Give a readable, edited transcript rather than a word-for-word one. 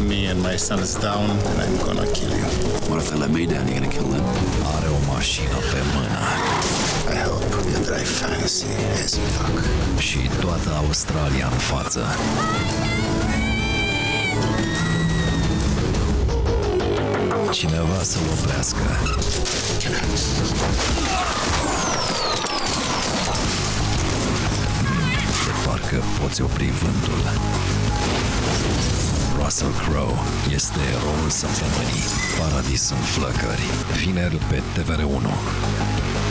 me and my son is down, and I'm gonna kill you. What if they let me down? You gonna kill them? Are o mașină pe mână. I hope you drive fancy as you talk. Și toată Australia în față. Cineva să-l oprească. De parcă poți opri vântul. Russell Crowe este eroul săptămânii. Paradis în flăcări. Vineri pe TVR1.